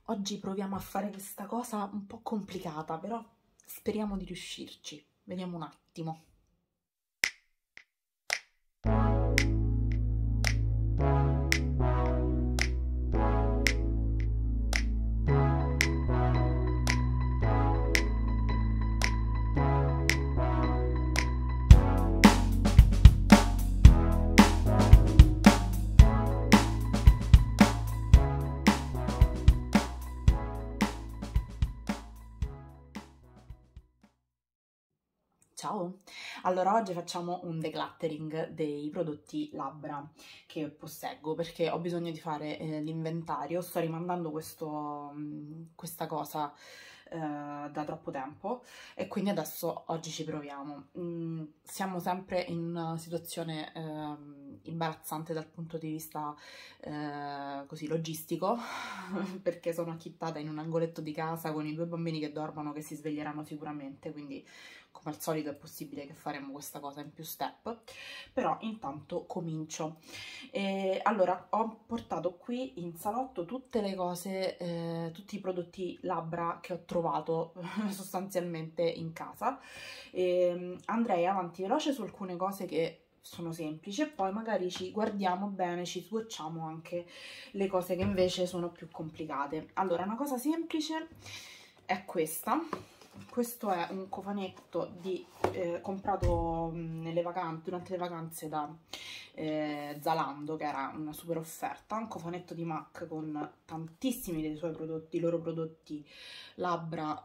Oggi proviamo a fare questa cosa un po' complicata, però speriamo di riuscirci. Vediamo un attimo. Ciao! Allora oggi facciamo un decluttering dei prodotti labbra che posseggo perché ho bisogno di fare l'inventario. Sto rimandando questa cosa da troppo tempo e quindi adesso oggi ci proviamo. Siamo sempre in una situazione imbarazzante dal punto di vista così logistico perché sono acchittata in un angoletto di casa con i 2 bambini che dormono, che si sveglieranno sicuramente, quindi come al solito è possibile che faremo questa cosa in più step, però intanto comincio. Allora, ho portato qui in salotto tutte le cose, tutti i prodotti labbra che ho trovato sostanzialmente in casa. Andrei avanti veloce su alcune cose che sono semplici e poi magari ci guardiamo bene, ci swatchiamo anche le cose che invece sono più complicate. Allora, una cosa semplice è questa. Questo è un cofanetto comprato durante le vacanze da Zalando, che era una super offerta, un cofanetto di MAC con tantissimi dei loro prodotti labbra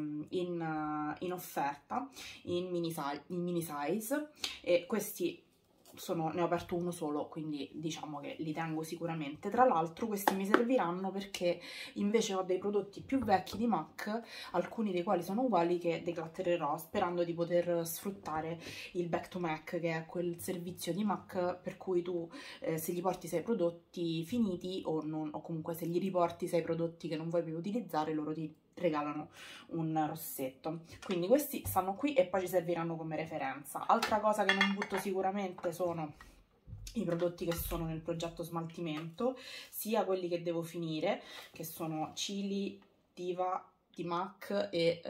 in offerta, in mini size, e questi ne ho aperto uno solo, quindi diciamo che li tengo sicuramente. Tra l'altro questi mi serviranno perché invece ho dei prodotti più vecchi di MAC, alcuni dei quali sono uguali, che decluttererò sperando di poter sfruttare il Back to MAC, che è quel servizio di MAC per cui tu se gli porti 6 prodotti finiti o comunque se gli riporti 6 prodotti che non vuoi più utilizzare, loro ti regalano un rossetto. Quindi questi stanno qui e poi ci serviranno come referenza. Altra cosa che non butto sicuramente sono i prodotti che sono nel progetto smaltimento, sia quelli che devo finire, che sono Chili Diva di MAC e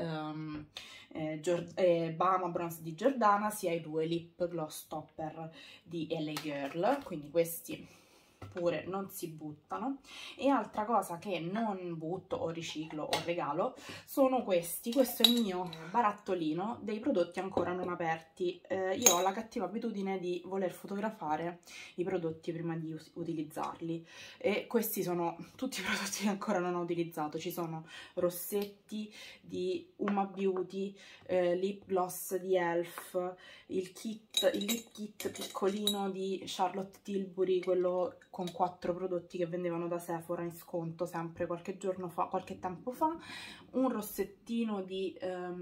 Bahama Bronze di Giordana, sia i 2 lip gloss topper di LA Girl, quindi questi pure non si buttano. E altra cosa che non butto o riciclo o regalo sono questo è il mio barattolino dei prodotti ancora non aperti. Io ho la cattiva abitudine di voler fotografare i prodotti prima di utilizzarli, e questi sono tutti i prodotti che ancora non ho utilizzato. Ci sono rossetti di Uma Beauty, lip gloss di Elf, il lip kit piccolino di Charlotte Tilbury, quello con 4 prodotti che vendevano da Sephora in sconto sempre qualche tempo fa, un rossettino di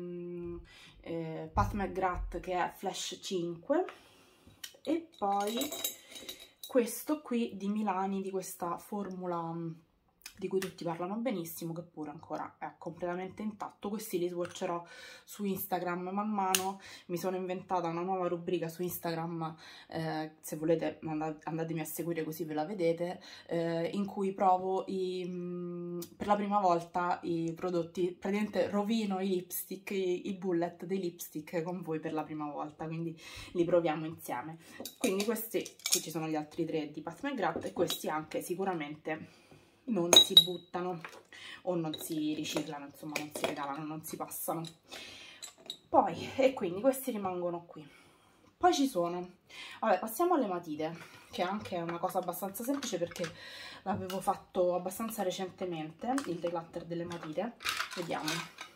Pat McGrath che è Flash 5, e poi questo qui di Milani, di questa formula di cui tutti parlano benissimo, che pure ancora è completamente intatto. Questi li swatcherò su Instagram man mano. Mi sono inventata una nuova rubrica su Instagram, se volete andatemi a seguire così ve la vedete, in cui provo per la prima volta i prodotti, praticamente rovino i lipstick, i bullet dei lipstick con voi per la prima volta, quindi li proviamo insieme. Quindi questi, qui ci sono gli altri 3 di Pat McGrath, e questi anche sicuramente non si buttano o non si riciclano, insomma non si regalano, non si passano. Poi, e quindi questi rimangono qui. Poi ci sono, vabbè, passiamo alle matite, che anche è una cosa abbastanza semplice perché l'avevo fatto abbastanza recentemente, il declutter delle matite. Vediamo.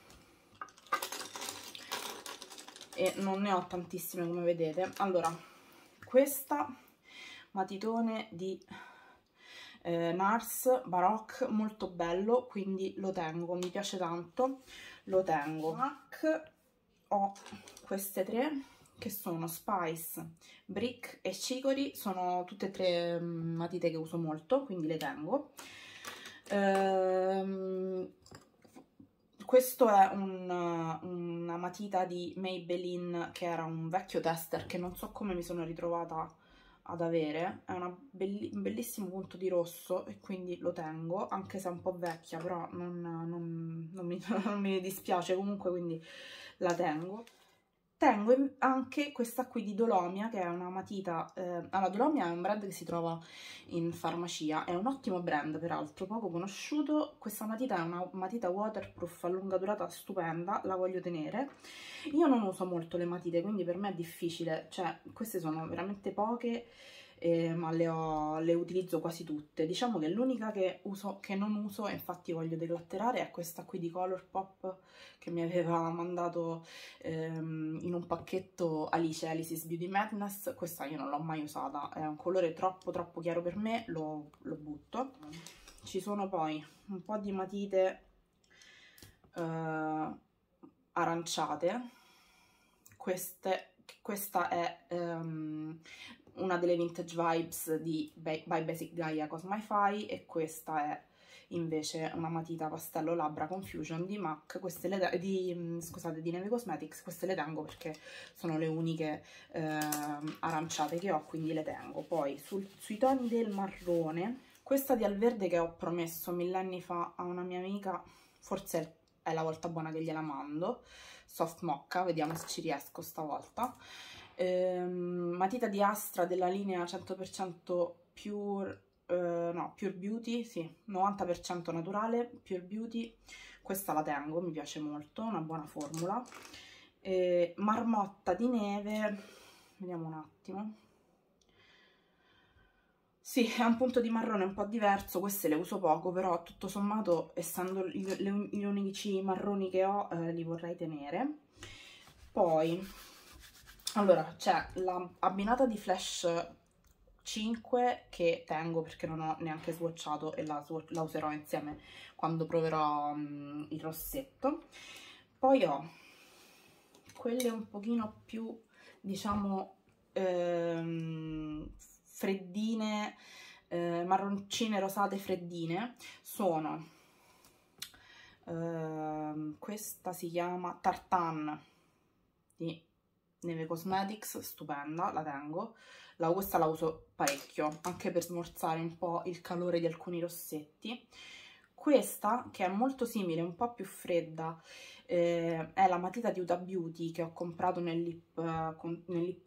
E non ne ho tantissime come vedete. Allora, questa matitone di Nars Baroque, molto bello, quindi lo tengo, mi piace tanto, lo tengo. MAC ho queste 3 che sono Spice, Brick e Chicory, sono tutte e 3 matite che uso molto, quindi le tengo. Questo è una matita di Maybelline che era un vecchio tester che non so come mi sono ritrovata ad avere, è un bellissimo punto di rosso e quindi lo tengo, anche se è un po' vecchia, però non mi dispiace comunque, quindi la tengo. Tengo anche questa qui di Dolomia, che è una matita, allora Dolomia è un brand che si trova in farmacia, è un ottimo brand peraltro, poco conosciuto. Questa matita è una matita waterproof a lunga durata stupenda, la voglio tenere. Io non uso molto le matite, quindi per me è difficile, cioè queste sono veramente poche, ma le utilizzo quasi tutte. Diciamo che l'unica che non uso, e infatti voglio declatterare, è questa qui di Colourpop che mi aveva mandato in un pacchetto Alice's Beauty Madness. Questa io non l'ho mai usata, è un colore troppo chiaro per me, lo butto. Ci sono poi un po' di matite aranciate. Questa è una delle Vintage Vibes di By Basic Gaia Cosmify, e questa è invece una matita pastello labbra Confusion di MAC, scusate, di Neve Cosmetics. Queste le tengo perché sono le uniche aranciate che ho, quindi le tengo. Poi sui toni del marrone, questa di Alverde che ho promesso 1000 anni fa a una mia amica, forse è la volta buona che gliela mando, Soft Mocha, vediamo se ci riesco stavolta. Matita di Astra della linea 100% Pure, no, Pure Beauty, sì, 90% naturale, Pure Beauty. Questa la tengo, mi piace molto, una buona formula. Marmotta di neve, vediamo un attimo. Sì, è un punto di marrone un po' diverso, queste le uso poco, però tutto sommato, essendo gli unici marroni che ho, li vorrei tenere. Poi, allora, c'è la abbinata di Flash 5 che tengo perché non ho neanche swatchato, e la userò insieme quando proverò il rossetto. Poi ho quelle un pochino più, diciamo, freddine, marroncine rosate freddine. Sono questa si chiama Tartan di Neve Cosmetics, stupenda, la tengo. Questa la uso parecchio, anche per smorzare un po' il calore di alcuni rossetti. Questa, che è molto simile, un po' più fredda, è la matita di Huda Beauty che ho comprato nel lip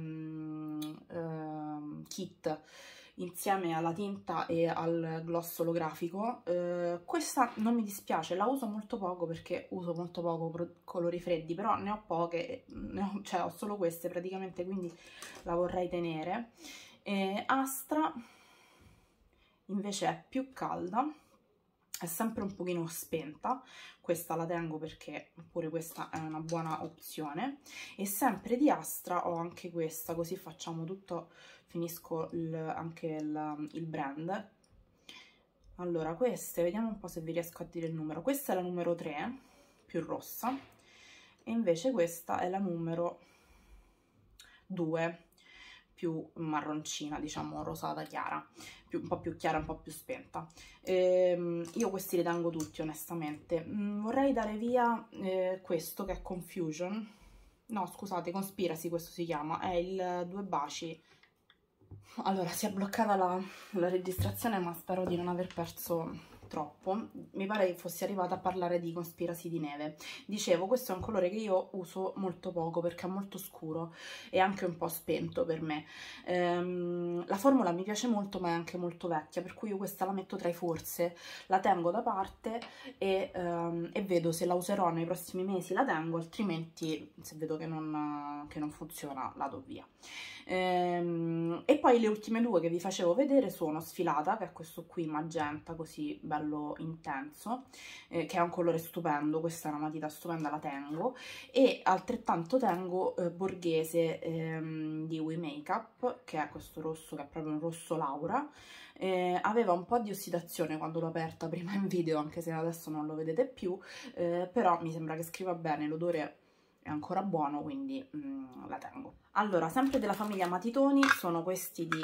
kit insieme alla tinta e al gloss olografico. Questa non mi dispiace, la uso molto poco perché uso molto poco colori freddi, però ne ho poche, cioè ho solo queste praticamente, quindi la vorrei tenere. Astra invece è più calda, è sempre un pochino spenta, questa la tengo perché pure questa è una buona opzione. E sempre di Astra ho anche questa, così facciamo tutto, finisco anche il brand. Allora, queste, vediamo un po' se vi riesco a dire il numero. Questa è la numero 3, più rossa, e invece questa è la numero 2, più marroncina, diciamo rosata chiara, un po' più chiara, un po' più spenta. Io questi li tengo tutti onestamente. Vorrei dare via questo che è Confusion, no scusate, Conspiracy questo si chiama, è il Due Baci. Allora, si è bloccata la registrazione, ma spero di non aver perso troppo. Mi pare che fossi arrivata a parlare di Conspiracy di neve. Dicevo, questo è un colore che io uso molto poco perché è molto scuro e anche un po' spento per me. La formula mi piace molto, ma è anche molto vecchia, per cui io questa la metto tra i forse, la tengo da parte e vedo se la userò nei prossimi mesi, la tengo, altrimenti se vedo che non funziona la do via. E poi le ultime due che vi facevo vedere sono Sfilata, che è questo qui magenta così bello intenso, che è un colore stupendo, questa è una matita stupenda, la tengo. E altrettanto tengo Borghese di We Makeup, che è questo rosso, che è proprio un rosso Laura. Aveva un po' di ossidazione quando l'ho aperta prima in video, anche se adesso non lo vedete più, però mi sembra che scriva bene, l'odore è ancora buono, quindi la tengo. Allora, sempre della famiglia matitoni, sono questi di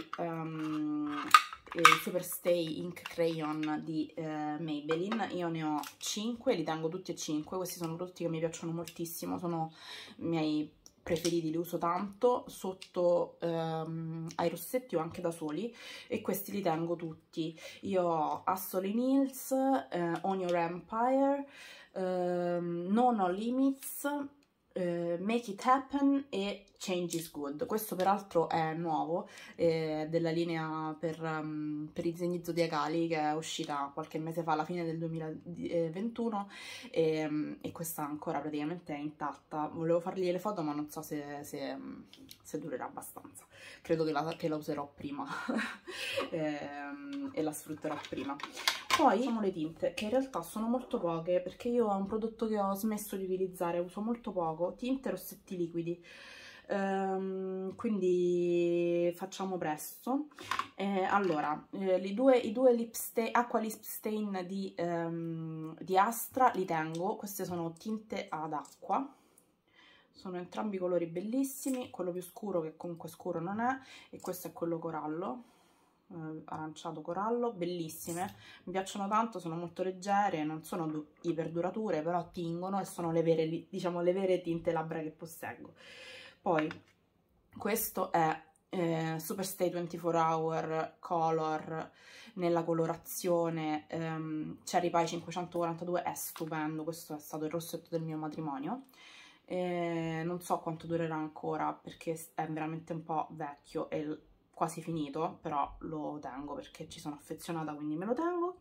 Superstay Ink Crayon di Maybelline. Io ne ho 5, li tengo tutti e 5, questi sono prodotti che mi piacciono moltissimo, sono i miei preferiti, li uso tanto sotto ai rossetti o anche da soli, e questi li tengo tutti. Io ho Hustle Hills, On Your Empire, No No Limits, Make It Happen e Change is Good. Questo peraltro è nuovo, della linea per i disegni zodiacali, che è uscita qualche mese fa, alla fine del 2021, e questa ancora praticamente è intatta. Volevo fargli le foto ma non so se durerà abbastanza. Credo che la userò prima e la sfrutterò prima. Poi sono le tinte, che in realtà sono molto poche, perché io è un prodotto che ho smesso di utilizzare, uso molto poco, tinte e rossetti liquidi, quindi facciamo presto. Allora, i due Aqua Lip Stain di Astra li tengo. Queste sono tinte ad acqua, sono entrambi colori bellissimi, quello più scuro, che comunque scuro non è, e questo è quello corallo, aranciato corallo, bellissime, mi piacciono tanto, sono molto leggere, non sono iper durature, però tingono e sono le vere, diciamo, le vere tinte labbra che posseggo. Poi questo è Superstay 24 Hour Color nella colorazione Cherry Pie 542, è stupendo, questo è stato il rossetto del mio matrimonio. Non so quanto durerà ancora, perché è veramente un po' vecchio e quasi finito, però lo tengo perché ci sono affezionata, quindi me lo tengo.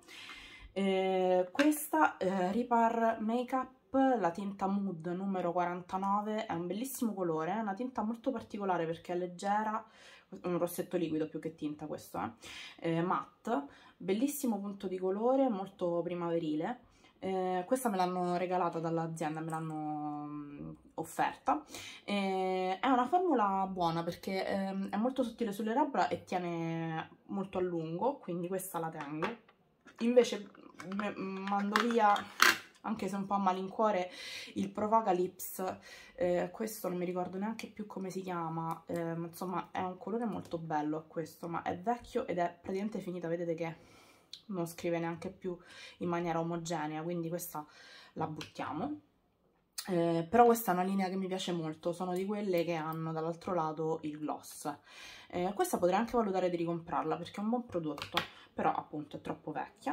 Questa Repar Makeup, la tinta Mood numero 49, è un bellissimo colore, è una tinta molto particolare perché è leggera, un rossetto liquido più che tinta questo, matte, bellissimo punto di colore, molto primaverile. Questa me l'hanno regalata dall'azienda, me l'hanno offerta. È una formula buona perché è molto sottile sulle labbra e tiene molto a lungo, quindi questa la tengo. Invece mando via, anche se un po' a malincuore, il Provoca Lips, questo non mi ricordo neanche più come si chiama, ma insomma è un colore molto bello questo, ma è vecchio ed è praticamente finita, vedete che non scrive neanche più in maniera omogenea, quindi questa la buttiamo. Però questa è una linea che mi piace molto, sono di quelle che hanno dall'altro lato il gloss. Questa potrei anche valutare di ricomprarla perché è un buon prodotto, però appunto è troppo vecchia.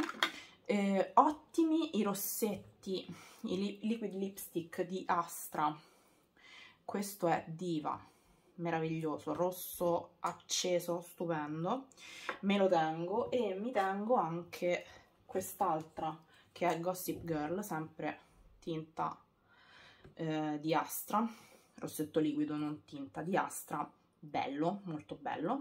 Ottimi i rossetti, i liquid lipstick di Astra. Questo è Diva, meraviglioso, rosso acceso, stupendo, me lo tengo. E mi tengo anche quest'altra che è Gossip Girl, sempre tinta di Astra, rossetto liquido, non tinta, di Astra, bello, molto bello.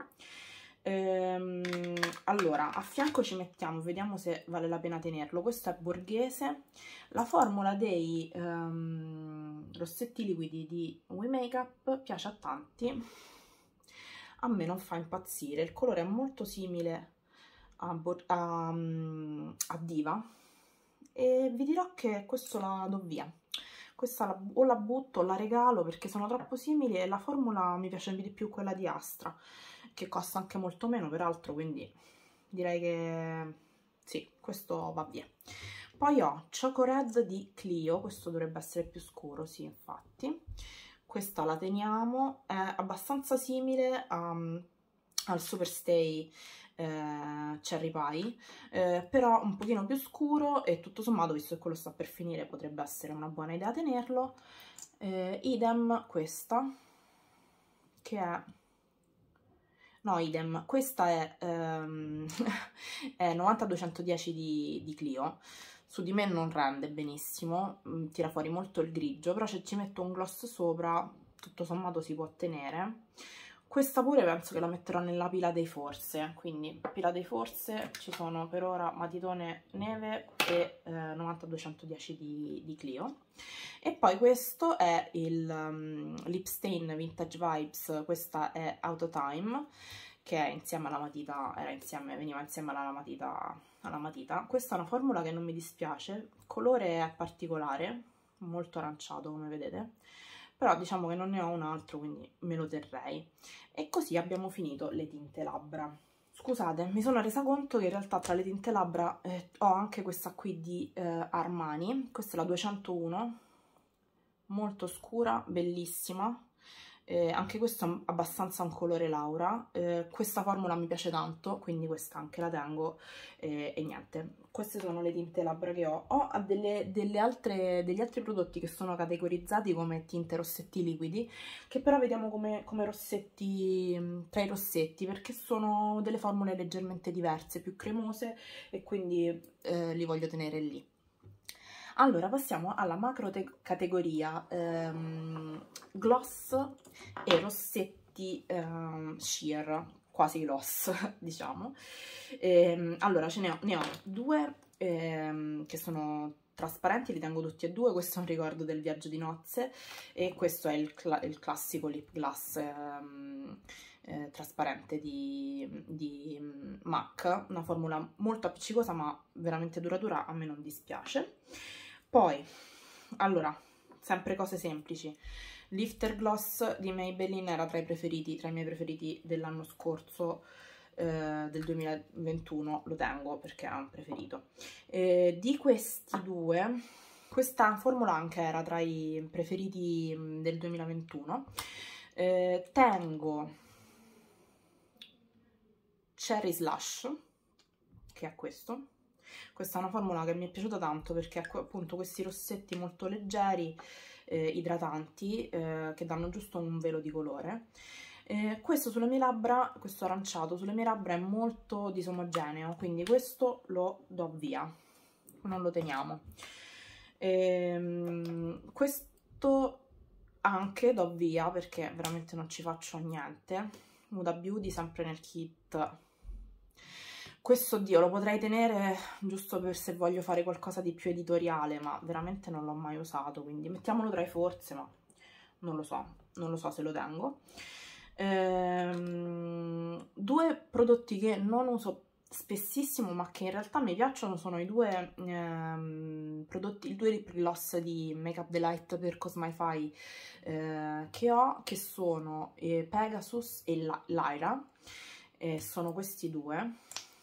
Allora, a fianco ci mettiamo, vediamo se vale la pena tenerlo, questo è Borghese, la formula dei rossetti liquidi di We Makeup piace a tanti, a me non fa impazzire, il colore è molto simile a Diva, e vi dirò che questo la do via. Questa o la butto o la regalo perché sono troppo simili, e la formula mi piace di più quella di Astra, che costa anche molto meno peraltro, quindi direi che sì, questo va via. Poi ho Choco Red di Clio, questo dovrebbe essere più scuro, sì, infatti. Questa la teniamo, è abbastanza simile al Superstay Cherry Pie, però un pochino più scuro, e tutto sommato, visto che quello sta per finire, potrebbe essere una buona idea tenerlo. Idem questa, che è... no, idem, questa è, è 90-210 di Clio. Su di me non rende benissimo, tira fuori molto il grigio, però se ci metto un gloss sopra, tutto sommato si può tenere. Questa pure penso che la metterò nella pila dei forse, quindi pila dei forse ci sono per ora Matitone Neve e 90-210 di Clio. E poi questo è il Lip Stain Vintage Vibes, questa è Autotime, che è insieme alla matita, veniva insieme alla matita. Questa è una formula che non mi dispiace, il colore è particolare, molto aranciato come vedete, però diciamo che non ne ho un altro, quindi me lo terrei. E così abbiamo finito le tinte labbra. Scusate, mi sono resa conto che in realtà tra le tinte labbra ho anche questa qui di Armani, questa è la 201, molto scura, bellissima, anche questo è abbastanza un colore Laura. Questa formula mi piace tanto, quindi questa anche la tengo, e niente, queste sono le tinte labbra che ho. Ho degli altri prodotti che sono categorizzati come tinte rossetti liquidi, che però vediamo come rossetti, tra i rossetti, perché sono delle formule leggermente diverse, più cremose, e quindi li voglio tenere lì. Allora, passiamo alla macro categoria gloss e rossetti sheer, quasi gloss, diciamo. Allora, ne ho due che sono trasparenti, li tengo tutti e due. Questo è un ricordo del viaggio di nozze, e questo è il classico lip gloss trasparente di MAC, una formula molto appiccicosa ma veramente duratura, a me non dispiace. Poi, allora, sempre cose semplici. Lifter Gloss di Maybelline era tra i miei preferiti dell'anno scorso, del 2021, lo tengo perché era un preferito. Di questi due, questa formula anche era tra i preferiti del 2021. Tengo Cherry Slush, che è questo. Questa è una formula che mi è piaciuta tanto perché ha appunto questi rossetti molto leggeri, idratanti, che danno giusto un velo di colore. Questo sulle mie labbra, questo aranciato sulle mie labbra è molto disomogeneo, quindi questo lo do via, non lo teniamo. Questo anche do via perché veramente non ci faccio niente. Huda Beauty, sempre nel kit. Questo, oddio, lo potrei tenere giusto per se voglio fare qualcosa di più editoriale, ma veramente non l'ho mai usato, quindi mettiamolo tra i forze, ma non lo so se lo tengo. Due prodotti che non uso spessissimo ma che in realtà mi piacciono sono i due prodotti, i due lip gloss di Makeup Delight per Cosmify che ho, che sono Pegasus e Lyra. Sono questi due.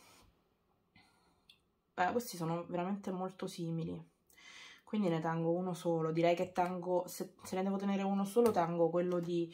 Questi sono veramente molto simili, quindi ne tengo uno solo. Direi che tengo, se ne devo tenere uno solo, tengo quello di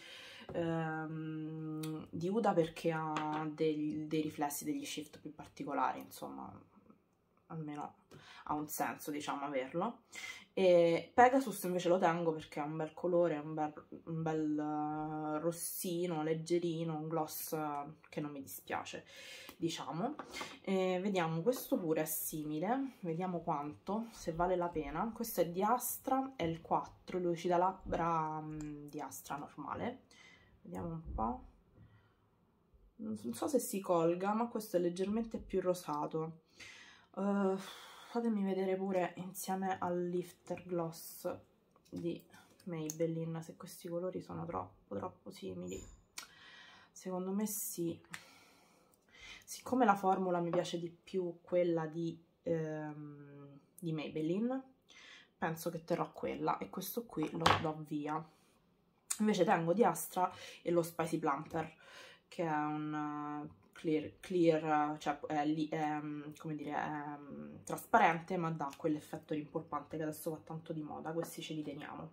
Huda, perché ha dei riflessi, degli shift più particolari, insomma, almeno ha un senso, diciamo, averlo. E Pegasus invece lo tengo perché ha un bel colore, un bel rossino, leggerino, un gloss che non mi dispiace, diciamo. Vediamo, questo pure è simile, vediamo quanto, se vale la pena. Questo è di Astra, è il 4, lucida labbra di Astra normale. Vediamo un po'. Non so se si colga, ma questo è leggermente più rosato. Fatemi vedere pure insieme al Lifter Gloss di Maybelline se questi colori sono troppo simili. Secondo me sì. Siccome la formula mi piace di più quella di Maybelline, penso che terrò quella, e questo qui lo do via. Invece tengo di Astra e lo Spicy Plumper, che è un clear, cioè come dire, è trasparente, ma dà quell'effetto rimpolpante che adesso va tanto di moda. Questi ce li teniamo.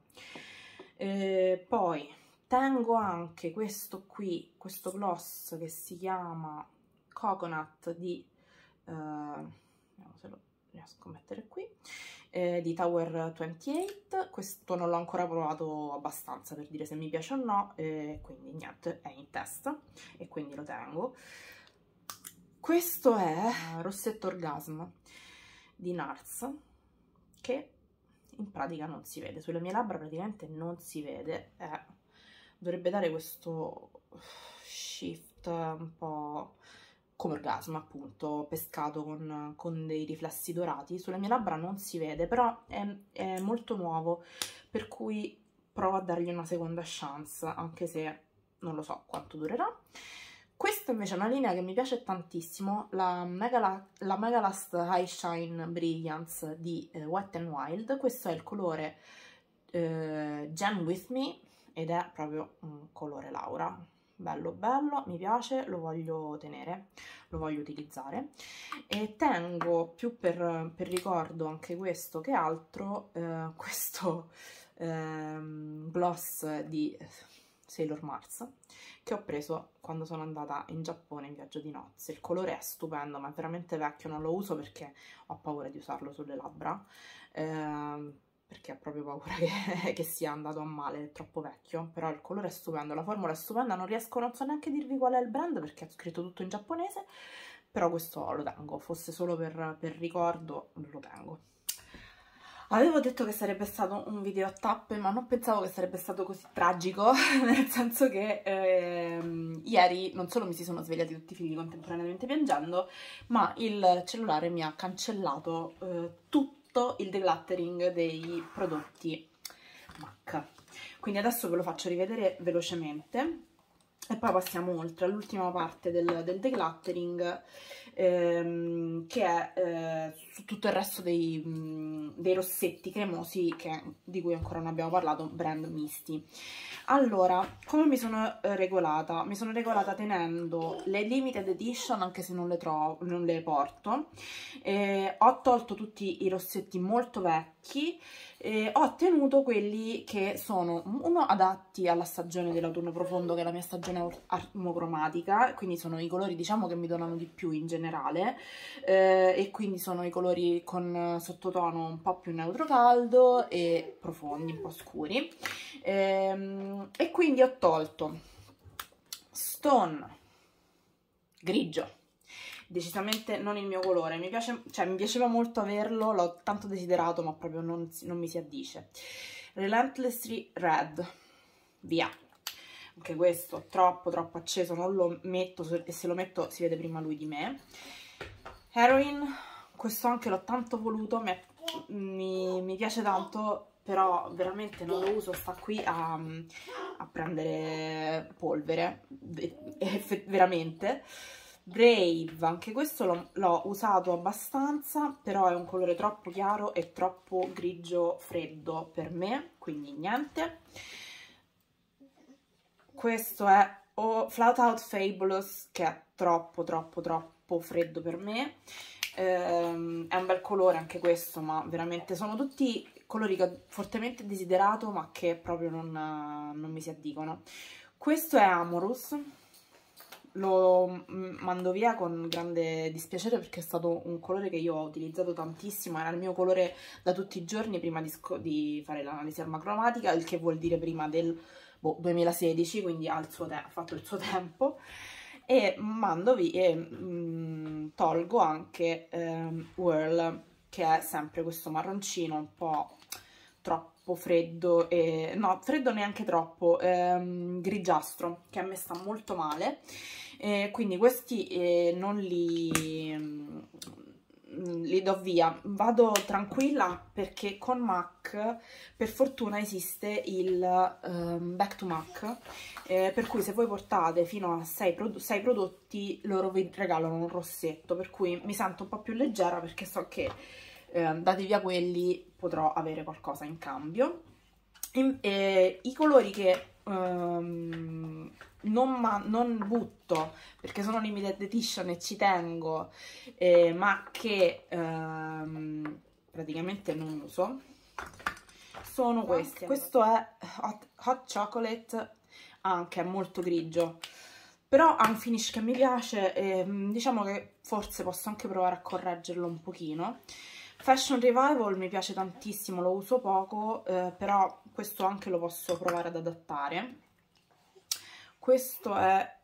Poi tengo anche questo qui, questo gloss che si chiama Coconut di vediamo se lo riesco a mettere qui, di Tower 28. Questo non l'ho ancora provato abbastanza per dire se mi piace o no, quindi niente, è in testa e quindi lo tengo. Questo è Rossetto Orgasm di NARS, che in pratica non si vede, sulle mie labbra praticamente non si vede, dovrebbe dare questo shift un po' come orgasmo, appunto, pescato con dei riflessi dorati. Sulle mie labbra non si vede, però è molto nuovo, per cui provo a dargli una seconda chance, anche se non lo so quanto durerà. Questa invece è una linea che mi piace tantissimo, la Megalast High Shine Brilliance di Wet n Wild. Questo è il colore Jam With Me ed è proprio un colore Laura. Bello bello, mi piace, lo voglio tenere, lo voglio utilizzare. E tengo più per ricordo anche questo che altro, questo gloss di Sailor Mars, che ho preso quando sono andata in Giappone in viaggio di nozze. Il colore è stupendo, ma è veramente vecchio, non lo uso perché ho paura di usarlo sulle labbra, perché ho proprio paura che sia andato a male, è troppo vecchio, però il colore è stupendo, la formula è stupenda, non so neanche dirvi qual è il brand perché è scritto tutto in giapponese, però questo lo tengo, fosse solo per ricordo, lo tengo. Avevo detto che sarebbe stato un video a tappe, ma non pensavo che sarebbe stato così tragico, nel senso che ieri non solo mi si sono svegliati tutti i figli contemporaneamente piangendo, ma il cellulare mi ha cancellato tutto il decluttering dei prodotti MAC. Quindi adesso ve lo faccio rivedere velocemente e poi passiamo oltre all'ultima parte del decluttering, che è su tutto il resto dei rossetti cremosi di cui ancora non abbiamo parlato, brand Misti. Allora, come mi sono regolata? Mi sono regolata tenendo le limited edition, anche se non le porto, ho tolto tutti i rossetti molto vecchi, ho tenuto quelli che sono adatti alla stagione dell'autunno profondo, che è la mia stagione armocromatica, quindi sono i colori diciamo che mi donano di più in generale, e quindi sono i colori con sottotono un po' più neutro caldo e profondi, un po' scuri, e quindi ho tolto Stone grigio, decisamente non il mio colore, mi piaceva molto averlo, l'ho tanto desiderato ma proprio non mi si addice. Relentlessly Red, via, anche questo troppo acceso, non lo metto, e se lo metto si vede prima lui di me. Heroin, questo anche l'ho tanto voluto, mi piace tanto, però veramente non lo uso, sta qui a prendere polvere, veramente. Brave, anche questo l'ho usato abbastanza, però è un colore troppo chiaro e troppo grigio freddo per me, quindi niente. Questo è Flat Out Fabulous, che è troppo freddo per me. È un bel colore anche questo, ma veramente sono tutti colori che ho fortemente desiderato ma che proprio non mi si addicono. Questo è Amorous, lo mando via con grande dispiacere perché è stato un colore che io ho utilizzato tantissimo, era il mio colore da tutti i giorni prima di fare l'analisi armacromatica, il che vuol dire prima del 2016, quindi ha fatto il suo tempo. E mando via e tolgo anche Whirl, che è sempre questo marroncino un po' troppo freddo, no, freddo neanche troppo, grigiastro, che a me sta molto male, quindi questi non li do via, vado tranquilla perché con MAC per fortuna esiste il Back to MAC, per cui se voi portate fino a 6 prodotti loro vi regalano un rossetto, per cui mi sento un po' più leggera perché so che dati via quelli potrò avere qualcosa in cambio. I colori che non butto perché sono limited edition e ci tengo, ma che praticamente non uso, sono questi. Questo è Hot Chocolate, anche è molto grigio, però ha un finish che mi piace e diciamo che forse posso anche provare a correggerlo un pochino. Fashion Revival mi piace tantissimo, lo uso poco, però questo anche lo posso provare ad adattare. Questo è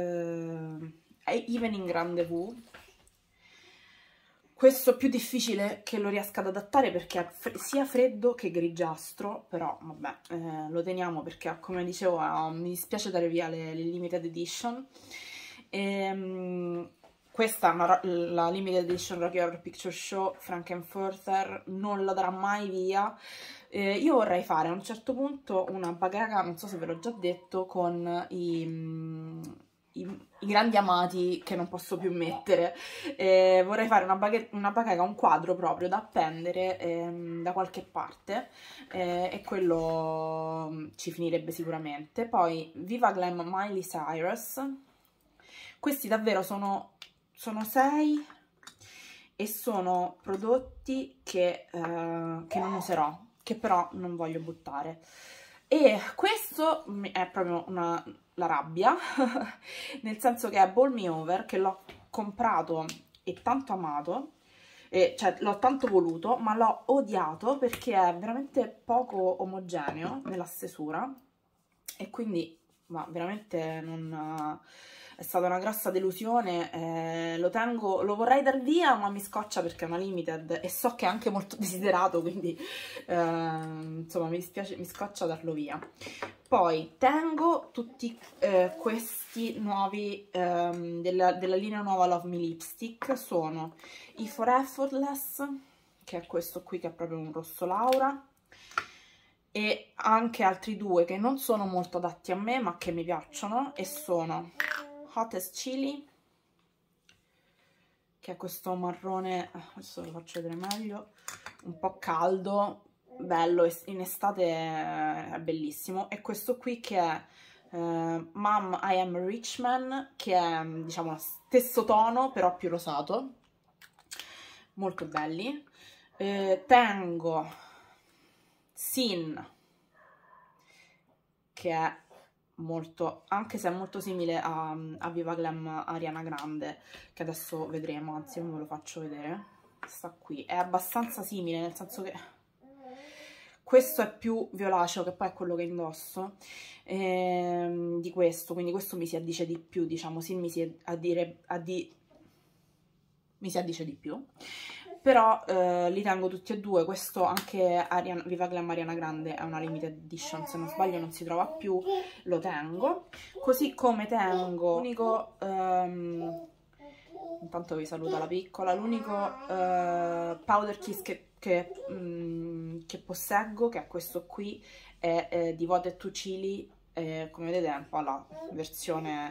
Evening Rendezvous. Questo è più difficile che lo riesca ad adattare perché è sia freddo che grigiastro, però vabbè, lo teniamo perché, come dicevo, mi dispiace dare via le limited edition. Questa è la limited edition Rocky Horror Picture Show Frankenfurter, non la darà mai via. Io vorrei fare a un certo punto una bacheca, non so se ve l'ho già detto, con i grandi amati che non posso più mettere. Vorrei fare una bacheca, un quadro proprio da appendere da qualche parte, e quello ci finirebbe sicuramente. Poi Viva Glam Miley Cyrus, questi davvero sono 6 e sono prodotti che non userò, che però non voglio buttare. E questo è proprio la rabbia, nel senso che è Bowl Me Over, che l'ho comprato e tanto amato, cioè l'ho tanto voluto, ma l'ho odiato perché è veramente poco omogeneo nella stesura e quindi ma veramente non... È stata una grossa delusione, lo vorrei dar via, ma mi scoccia perché è una limited e so che è anche molto desiderato, quindi insomma mi dispiace, mi scoccia darlo via. Poi tengo tutti questi nuovi della linea nuova Love Me Lipstick, sono i For Effortless, che è questo qui che è proprio un rosso Laura, e anche altri due che non sono molto adatti a me ma che mi piacciono, e sono Hottest Chili, che è questo marrone, adesso lo faccio vedere meglio, un po' caldo, bello, in estate è bellissimo, e questo qui che è Mom I Am a Rich Man, che è diciamo lo stesso tono però più rosato, molto belli. Tengo Sin, che è molto, anche se è molto simile a Viva Glam Ariana Grande, che adesso vedremo, anzi io ve lo faccio vedere, sta qui, è abbastanza simile, nel senso che questo è più violaceo, che poi è quello che indosso, di questo, quindi questo mi si addice di più, diciamo, sì, mi si addice di più, però li tengo tutti e due. Questo anche Viva Glam Ariana Grande è una limited edition, se non sbaglio non si trova più, lo tengo, così come tengo l'unico, intanto vi saluta la piccola, l'unico powder kiss che posseggo, che è questo qui, è Devoted to Chili, come vedete è un po' la versione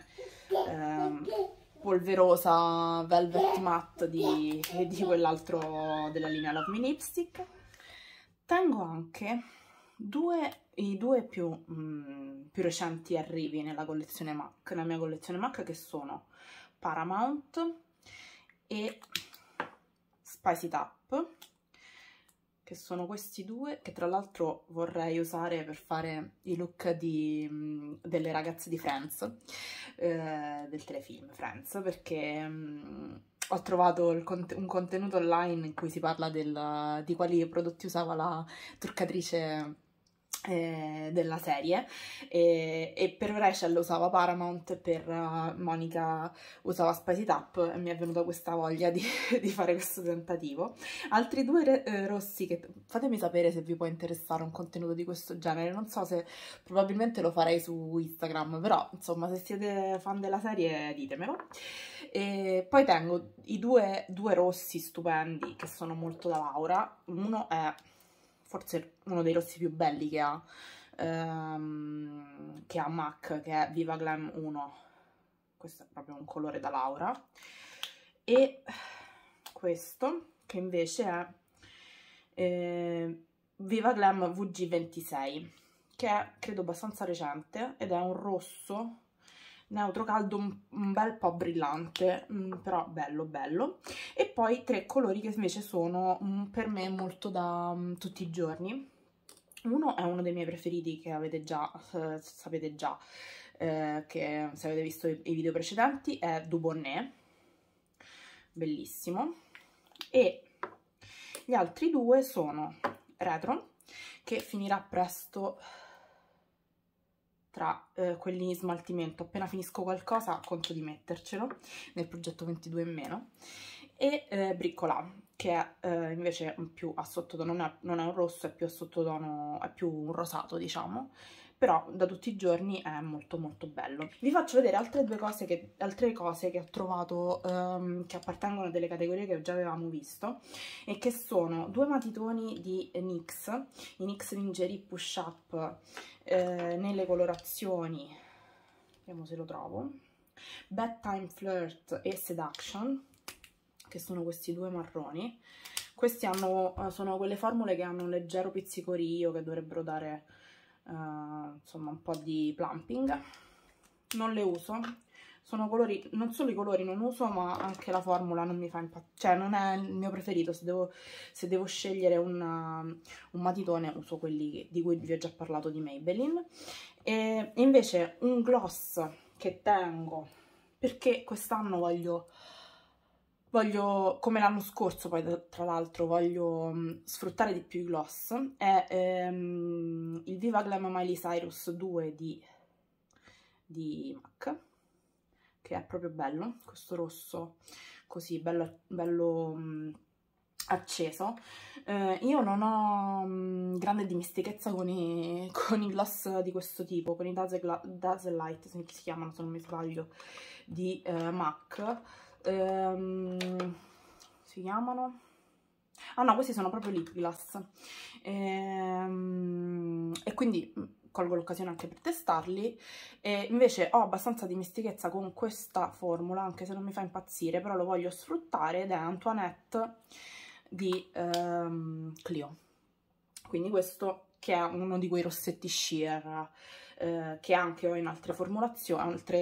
polverosa Velvet Matte di quell'altro della linea Love Me Lipstick. Tengo anche i due più recenti arrivi nella collezione MAC, nella mia collezione MAC, che sono Paramount e Spicy Tap, che sono questi due, che tra l'altro vorrei usare per fare i look delle ragazze di Friends, del telefilm Friends, perché ho trovato un contenuto online in cui si parla di quali prodotti usava la truccatrice della serie, e per Rachel usava Paramount, per Monica usava Spicy Tap, e mi è venuta questa voglia di fare questo tentativo. Altri due rossi che fatemi sapere se vi può interessare un contenuto di questo genere, non so se probabilmente lo farei su Instagram, però insomma se siete fan della serie ditemelo. E poi tengo i due rossi stupendi che sono molto da Laura. Uno è forse uno dei rossi più belli che ha MAC, che è Viva Glam 1, questo è proprio un colore da Laura, e questo che invece è Viva Glam VG26, che è credo abbastanza recente ed è un rosso neutro caldo, un bel po' brillante, però bello bello. E poi tre colori che invece sono per me molto da tutti i giorni. Uno è uno dei miei preferiti, che avete già, sapete già, che se avete visto i video precedenti, è Dubonnet, bellissimo. E gli altri due sono Retro, che finirà presto tra quelli in smaltimento. Appena finisco qualcosa conto di mettercelo nel progetto 22 in meno, e Bricola, che è invece più a sottotono, non è un rosso, è più a sottotono, è più un rosato, diciamo, però da tutti i giorni è molto molto bello. Vi faccio vedere altre cose che ho trovato, che appartengono a delle categorie che già avevamo visto, e che sono due matitoni di NYX, i NYX Lingerie Push Up, nelle colorazioni, vediamo se lo trovo, Bedtime Flirt e Seduction, che sono questi due marroni. Questi sono quelle formule che hanno un leggero pizzicorio, che dovrebbero dare insomma un po' di plumping. Non le uso, sono colori, non solo i colori non uso, ma anche la formula non mi fa impazzire, cioè non è il mio preferito. Se devo scegliere un matitone uso quelli di cui vi ho già parlato, di Maybelline. E invece un gloss che tengo, perché quest'anno voglio, come l'anno scorso poi tra l'altro, voglio sfruttare di più i gloss, è il Viva Glam Miley Cyrus 2 di MAC, che è proprio bello, questo rosso così bello, bello acceso. Io non ho grande dimestichezza con i gloss di questo tipo, con i Dazzle Light, si chiamano se non mi sbaglio, di MAC. Si chiamano... Ah no, questi sono proprio lip gloss. E quindi colgo l'occasione anche per testarli. E invece ho abbastanza dimestichezza con questa formula, anche se non mi fa impazzire, però lo voglio sfruttare, ed è Antoinette di Clio. Quindi questo, che è uno di quei rossetti sheer che anche ho in altre formulazioni,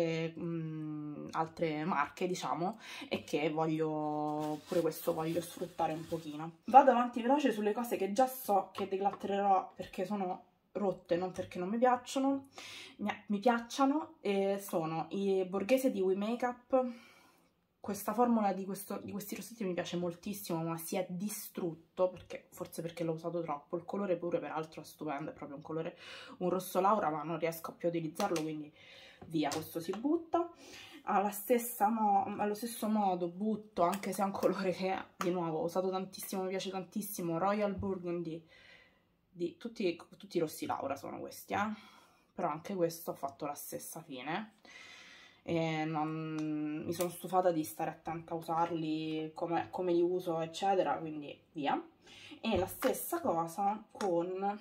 altre marche, diciamo, e che voglio, pure questo voglio sfruttare un pochino. Vado avanti veloce sulle cose che già so che declattererò perché sono rotte, non perché non mi piacciono. Mi piacciono, e sono i Borghese di We Makeup. Questa formula di questi rossetti mi piace moltissimo, ma si è distrutto, forse perché l'ho usato troppo. Il colore pure peraltro è stupendo, è proprio un colore, un rosso Laura, ma non riesco a più a utilizzarlo, quindi via, questo si butta. Allo stesso modo butto, anche se è un colore che di nuovo ho usato tantissimo, mi piace tantissimo, Royal Burgundy, di tutti i rossi Laura sono questi, però anche questo ha fatto la stessa fine. E mi sono stufata di stare attenta a usarli, come li uso, eccetera, quindi via. E la stessa cosa con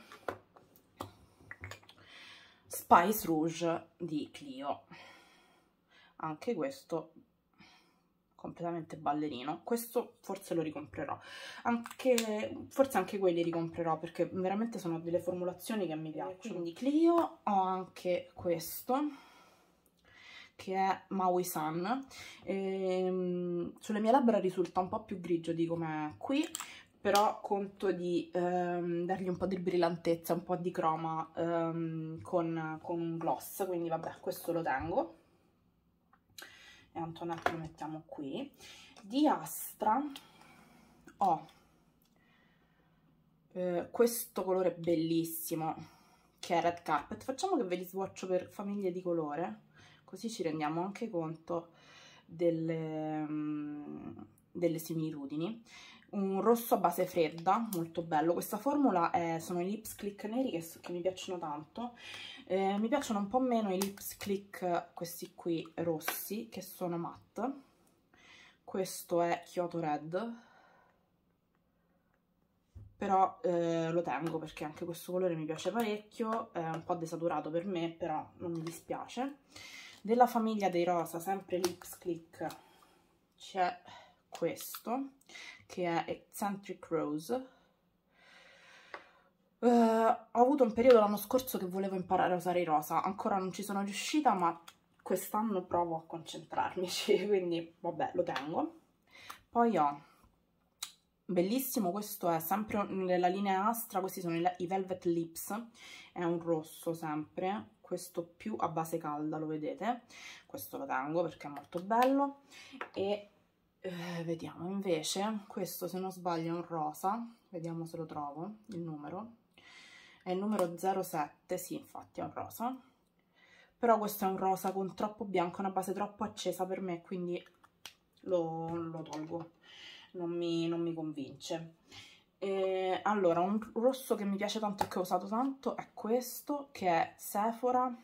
Spice Rouge di Clio, anche questo completamente ballerino. Questo forse lo ricomprerò, forse anche quelli ricomprerò, perché veramente sono delle formulazioni che mi piacciono. Quindi Clio, ho anche questo che è Maui Sun. Sulle mie labbra risulta un po' più grigio di com'è qui, però conto di dargli un po' di brillantezza, un po' di croma con un gloss, quindi vabbè, questo lo tengo. E Antoinette lo mettiamo qui. Di Astra ho questo colore bellissimo, che è Red Carpet. Facciamo che ve li swatcho per famiglie di colore, così ci rendiamo anche conto delle similitudini. Un rosso a base fredda, molto bello. Questa formula sono i Lips Click neri che mi piacciono tanto. Mi piacciono un po' meno i Lips Click, questi qui rossi, che sono matte. Questo è Kyoto Red, però lo tengo perché anche questo colore mi piace parecchio. È un po' desaturato per me, però non mi dispiace. Della famiglia dei rosa, sempre Lips Click, c'è questo che è Eccentric Rose. Ho avuto un periodo l'anno scorso che volevo imparare a usare i rosa, ancora non ci sono riuscita, ma quest'anno provo a concentrarmici, quindi vabbè, lo tengo. Poi ho, bellissimo, questo è sempre nella linea Astra, questi sono i Velvet Lips, è un rosso sempre, questo più a base calda, lo vedete, questo lo tengo perché è molto bello. E vediamo invece, questo se non sbaglio è un rosa, vediamo se lo trovo, il numero, è il numero 07, sì infatti è un rosa, però questo è un rosa con troppo bianco, una base troppo accesa per me, quindi lo tolgo, non mi convince. Allora, un rosso che mi piace tanto e che ho usato tanto è questo, che è Sephora,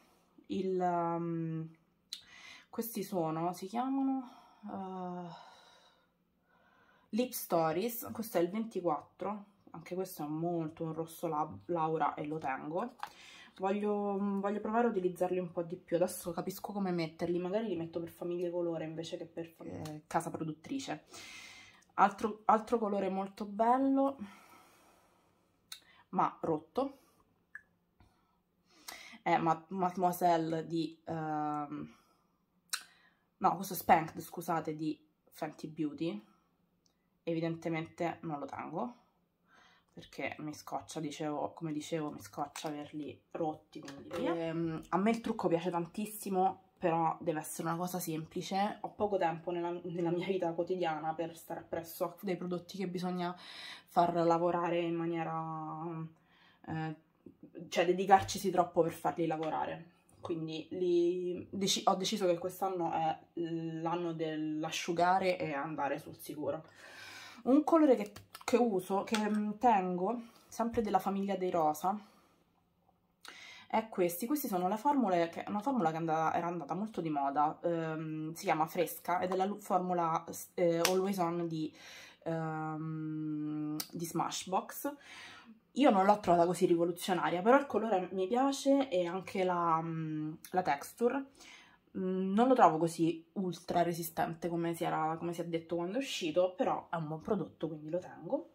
questi si chiamano Lip Stories, questo è il 24, anche questo è molto un rosso Laura e lo tengo. Voglio provare a utilizzarli un po' di più, adesso capisco come metterli, magari li metto per famiglie colore invece che per casa produttrice. Altro colore molto bello, ma rotto, è Mademoiselle di no, questo Spanked, scusate, di Fenty Beauty. Evidentemente non lo tengo perché mi scoccia, come dicevo, mi scoccia averli rotti, quindi via. A me il trucco piace tantissimo, però deve essere una cosa semplice. Ho poco tempo nella mia vita quotidiana per stare appresso a dei prodotti che bisogna far lavorare in maniera... cioè dedicarcisi troppo per farli lavorare. Quindi ho deciso che quest'anno è l'anno dell'asciugare e andare sul sicuro. Un colore che uso, che tengo, sempre della famiglia dei rosa, è questi sono le formule, una formula che era andata molto di moda, si chiama Fresca ed è la formula Always On di Smashbox. Io non l'ho trovata così rivoluzionaria, però il colore mi piace e anche la texture. Non lo trovo così ultra resistente come si è detto quando è uscito, però è un buon prodotto, quindi lo tengo.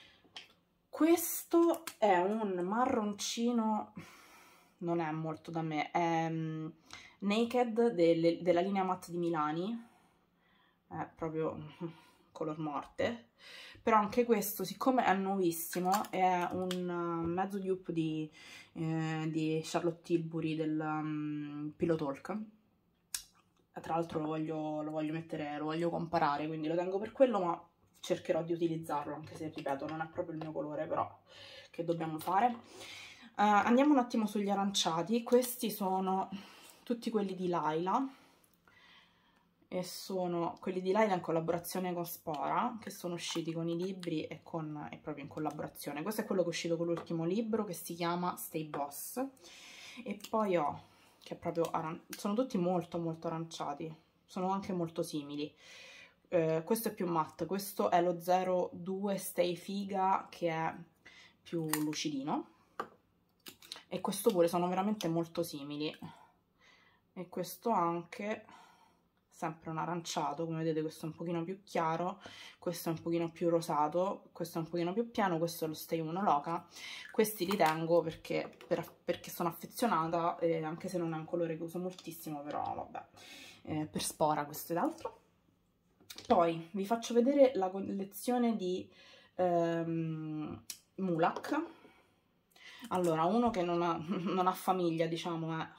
Questo è un marroncino, non è molto da me, è Naked della linea matte di Milani, è proprio color morte, però anche questo, siccome è nuovissimo, è un mezzo dupe di Charlotte Tilbury del Pillow Talk. Tra l'altro lo voglio comparare, quindi lo tengo per quello, ma cercherò di utilizzarlo, anche se, ripeto, non è proprio il mio colore, però che dobbiamo fare? Andiamo un attimo sugli aranciati. Questi sono tutti quelli di Laila, e sono quelli di Laila in collaborazione con Spora, che sono usciti con i libri e proprio in collaborazione. Questo è quello che è uscito con l'ultimo libro, che si chiama Stay Boss, e poi ho... che è proprio sono tutti molto molto aranciati, sono anche molto simili. Questo è più matte, questo è lo 02 Stay Figa, che è più lucidino, e questo pure sono veramente molto simili. E questo anche, sempre un aranciato, come vedete questo è un pochino più chiaro, questo è un pochino più rosato, questo è un pochino più piano, questo è lo Stay 1 Loca. Questi li tengo perché sono affezionata, anche se non è un colore che uso moltissimo, però vabbè, per Spora questo ed altro. Poi vi faccio vedere la collezione di Mulak. Allora, uno che non ha famiglia, diciamo, è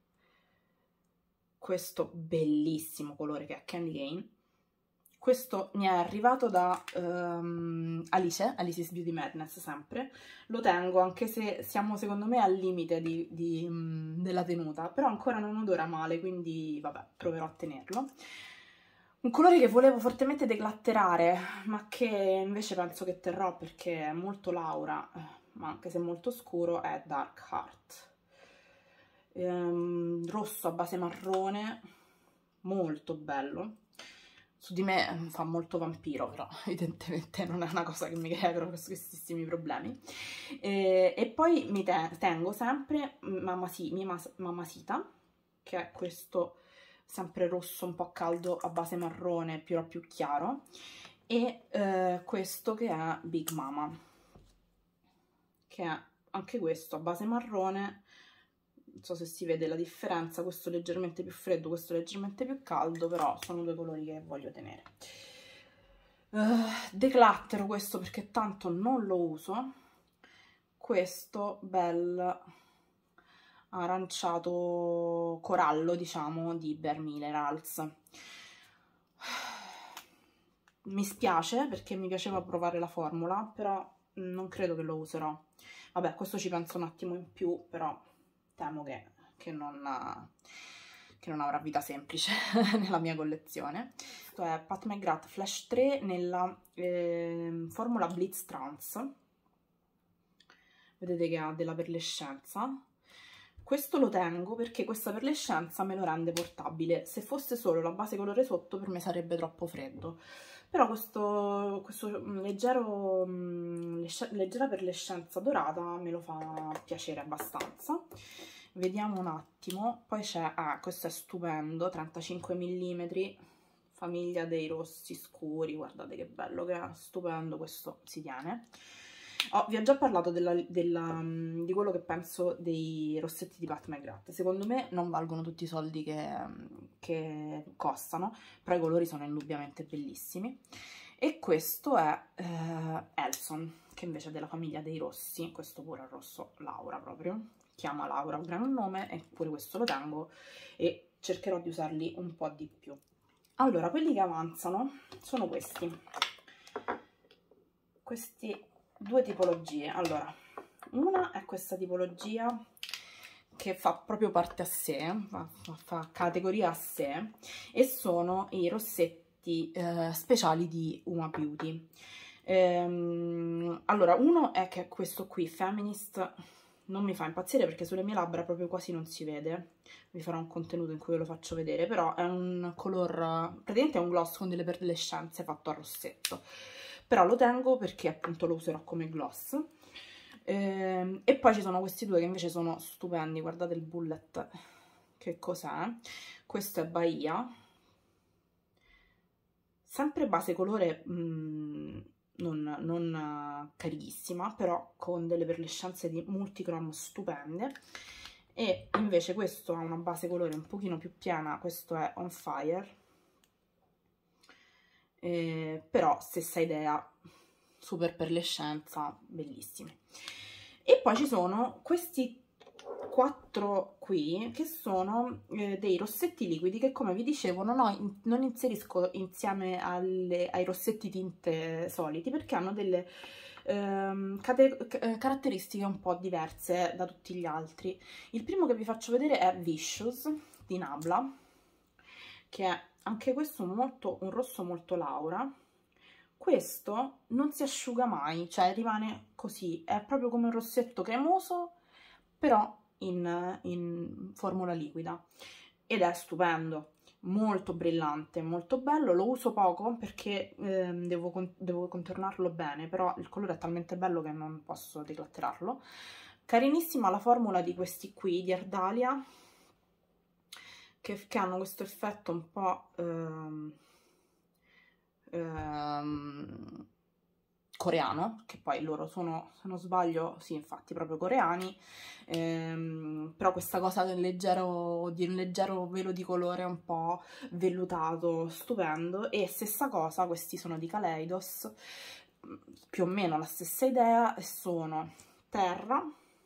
questo bellissimo colore che è Candy Cane. Questo mi è arrivato da Alice's Beauty Madness, sempre. Lo tengo, anche se siamo secondo me al limite della tenuta, però ancora non odora male, quindi vabbè, proverò a tenerlo. Un colore che volevo fortemente declatterare, ma che invece penso che terrò perché è molto Laura, ma anche se molto scuro, è Dark Heart. Rosso a base marrone, molto bello. Su di me fa molto vampiro, però evidentemente non è una cosa che mi crea grossissimi problemi. E poi mi tengo sempre Mamacita, che è questo sempre rosso un po' caldo a base marrone, però più chiaro, e questo che è Big Mama, che è anche questo a base marrone. Non so se si vede la differenza, questo leggermente più freddo, questo leggermente più caldo, però sono due colori che voglio tenere. Declattero questo perché tanto non lo uso, questo bel aranciato corallo, diciamo, di Bare Minerals. Mi spiace perché mi piaceva provare la formula, però non credo che lo userò. Vabbè, questo ci penso un attimo in più, però temo che non avrà vita semplice nella mia collezione. Questo è Pat McGrath Flash 3 nella formula Blitz Trance. Vedete che ha della perlescenza. Questo lo tengo perché questa perlescenza me lo rende portabile. Se fosse solo la base colore sotto per me sarebbe troppo freddo. Però questo leggera perlescenza dorata me lo fa piacere abbastanza. Vediamo un attimo. Poi c'è, questo è stupendo, 35 mm, famiglia dei rossi scuri, guardate che bello che è, stupendo, questo si tiene. Vi ho già parlato di quello che penso dei rossetti di Pat McGrath. Secondo me non valgono tutti i soldi che costano, però i colori sono indubbiamente bellissimi. E questo è Elson, che invece è della famiglia dei rossi. Questo pure è il rosso Laura proprio, chiama Laura, un gran nome, eppure questo lo tengo e cercherò di usarli un po' di più. Allora, quelli che avanzano sono questi due tipologie. Allora, una è questa tipologia che fa proprio parte a sé, fa categoria a sé, e sono i rossetti speciali di Uma Beauty. Allora, uno è che questo qui, Feminist, non mi fa impazzire perché sulle mie labbra proprio quasi non si vede. Vi farò un contenuto in cui ve lo faccio vedere, però è un color, praticamente è un gloss con delle perlescenze fatto a rossetto. Però lo tengo perché appunto lo userò come gloss. E poi ci sono questi due che invece sono stupendi. Guardate il bullet, che cos'è? Questo è Bahia, sempre base colore non carichissima, però con delle perlescenze di multichrome stupende. E invece questo ha una base colore un pochino più piena, questo è On Fire, però stessa idea, super perlescenza, bellissimi. E poi ci sono questi 4 qui che sono dei rossetti liquidi che, come vi dicevo, non inserisco insieme ai rossetti tinte soliti perché hanno delle caratteristiche un po' diverse da tutti gli altri. Il primo che vi faccio vedere è Vicious di Nabla, che è anche questo un rosso molto Laura. Questo non si asciuga mai, cioè rimane così, è proprio come un rossetto cremoso, però in formula liquida, ed è stupendo, molto brillante, molto bello. Lo uso poco perché devo contornarlo bene, però il colore è talmente bello che non posso declatterarlo. Carinissima la formula di questi qui, di Ardalia, che hanno questo effetto un po' coreano, che poi loro sono, se non sbaglio, sì, infatti proprio coreani, però questa cosa di un leggero velo di colore un po' vellutato, stupendo. E stessa cosa, questi sono di Kaleidos, più o meno la stessa idea, e sono terra.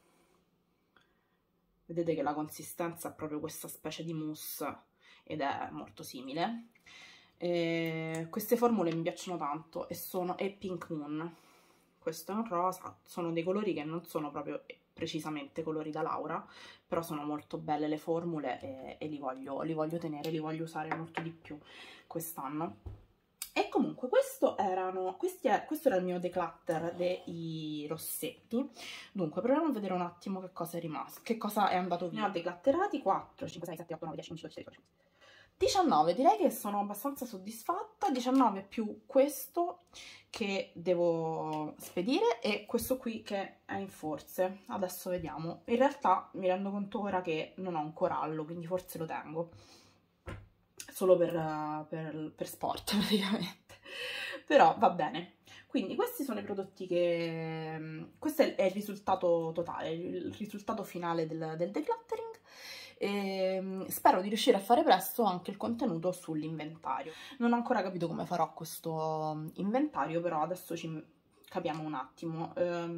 Vedete che la consistenza è proprio questa specie di mousse ed è molto simile. Queste formule mi piacciono tanto e Pink Moon. Questo è un rosa, sono dei colori che non sono proprio precisamente colori da Laura, però sono molto belle le formule e li voglio tenere, li voglio usare molto di più quest'anno. E comunque questo era il mio declutter dei rossetti. Dunque proviamo a vedere un attimo che cosa è rimasto, che cosa è andato via. Ne ho declutterati 4, 5, 6, 7, 8, 9, 10, 11, 12, 13, 14, 19, direi che sono abbastanza soddisfatta. 19 più questo che devo spedire e questo qui che è in forze. Adesso vediamo. In realtà mi rendo conto ora che non ho un corallo, quindi forse lo tengo solo per sport praticamente, però va bene. Quindi questi sono i prodotti questo è il risultato totale, il risultato finale del decluttering. E spero di riuscire a fare presto anche il contenuto sull'inventario. Non ho ancora capito come farò questo inventario, però adesso ci capiamo un attimo.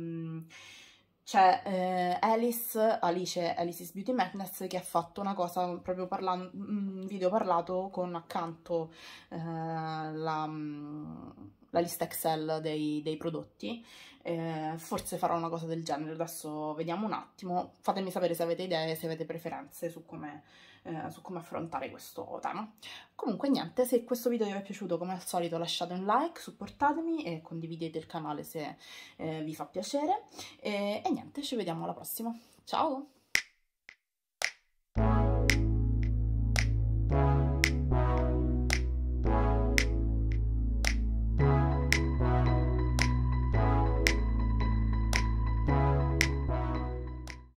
C'è Alice's Beauty Madness, che ha fatto una cosa proprio un video parlato con accanto la lista Excel dei prodotti. Forse farò una cosa del genere, adesso vediamo un attimo. Fatemi sapere se avete idee, se avete preferenze su come affrontare questo tema. Comunque niente, se questo video vi è piaciuto, come al solito lasciate un like, supportatemi e condividete il canale se vi fa piacere. E niente, ci vediamo alla prossima. Ciao!